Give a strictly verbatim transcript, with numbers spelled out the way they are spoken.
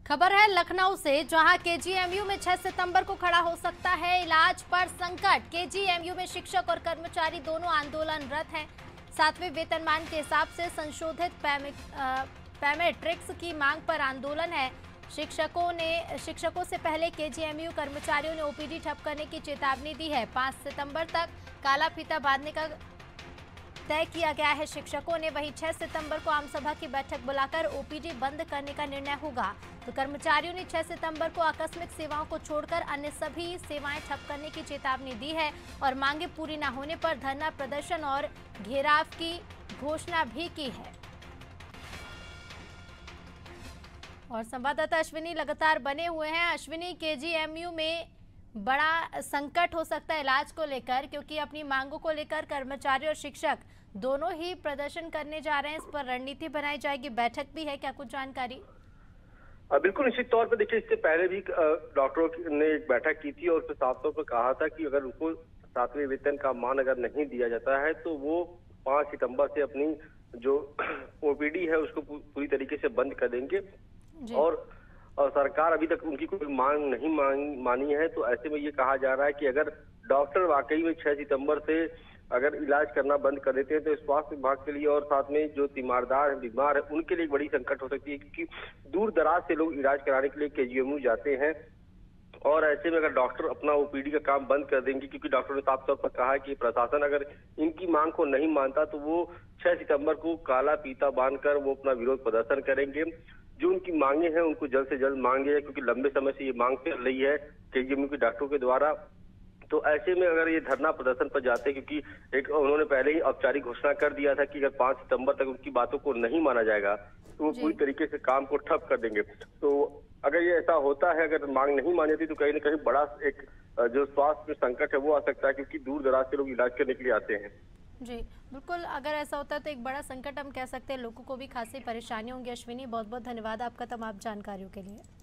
खबर है लखनऊ से, जहां केजीएमयू में छह सितंबर को खड़ा हो सकता है इलाज पर संकट। केजीएमयू में शिक्षक और कर्मचारी दोनों आंदोलनरत हैं। सातवें वेतनमान के हिसाब से संशोधित पैमेट्रिक्स की मांग पर आंदोलन है। शिक्षकों ने शिक्षकों से पहले केजीएमयू कर्मचारियों ने ओपीडी ठप करने की चेतावनी दी है। पाँच सितंबर तक काला फीता बांधने का तय किया गया है शिक्षकों ने। वहीं छह सितंबर को आमसभा की बैठक बुलाकर ओपीडी बंद करने का निर्णय होगा। तो कर्मचारियों ने छह सितंबर को आकस्मिक सेवाओं को छोड़कर अन्य सभी सेवाएं ठप करने की चेतावनी दी है और मांगे पूरी न होने पर धरना प्रदर्शन और घेराव की घोषणा भी की है। और संवाददाता अश्विनी लगातार बने हुए हैं। अश्विनी, केजीएमयू में बड़ा संकट हो सकता है इलाज को लेकर, क्योंकि अपनी मांगों को लेकर कर्मचारी और शिक्षक दोनों ही प्रदर्शन करने जा रहे हैं। इस पर रणनीति बनाई जाएगी, बैठक भी है, क्या कुछ जानकारी? बिल्कुल निश्चित तौर पर देखिए, इससे पहले भी डॉक्टरों ने एक बैठक की थी और उसमें साफ तौर पर कहा था कि अगर उनको सातवें वेतन का मान अगर नहीं दिया जाता है तो वो पांच सितंबर से अपनी जो ओपीडी है उसको पूरी तरीके से बंद कर देंगे। और, और सरकार अभी तक उनकी कोई मांग नहीं मांग मानी है। तो ऐसे में ये कहा जा रहा है कि अगर डॉक्टर वाकई में छह सितंबर से अगर इलाज करना बंद कर देते हैं तो स्वास्थ्य विभाग के लिए और साथ में जो तीमारदार बीमार है उनके लिए बड़ी संकट हो सकती है, क्योंकि दूर दराज से लोग इलाज कराने के लिए केजीएमयू जाते हैं। और ऐसे में अगर डॉक्टर अपना ओपीडी का काम बंद कर देंगे, क्योंकि डॉक्टर ने साफ तौर पर कहा है कि प्रशासन अगर इनकी मांग को नहीं मानता तो वो छह सितंबर को काला फीता बांधकर वो अपना विरोध प्रदर्शन करेंगे। जो उनकी मांगे हैं उनको जल्द से जल्द मांगे, क्योंकि लंबे समय से ये मांग चल रही है केजीएमयू के डॉक्टरों के द्वारा। तो ऐसे में अगर ये धरना प्रदर्शन पर जाते हैं, क्योंकि एक उन्होंने पहले ही औपचारिक घोषणा कर दिया था कि अगर पांच सितंबर तक उनकी बातों को नहीं माना जाएगा तो वो पूरी तरीके से काम को ठप कर देंगे। तो अगर ये ऐसा होता है, अगर मांग नहीं मानी जाती तो कहीं ना कहीं बड़ा एक जो स्वास्थ्य संकट है वो आ सकता है, क्योंकि दूर दराज से लोग इलाज करने के लिए आते हैं। जी बिल्कुल, अगर ऐसा होता है तो एक बड़ा संकट हम कह सकते हैं, लोगों को भी खासी परेशानी होंगी। अश्विनी, बहुत बहुत धन्यवाद आपका तमाम जानकारियों के लिए।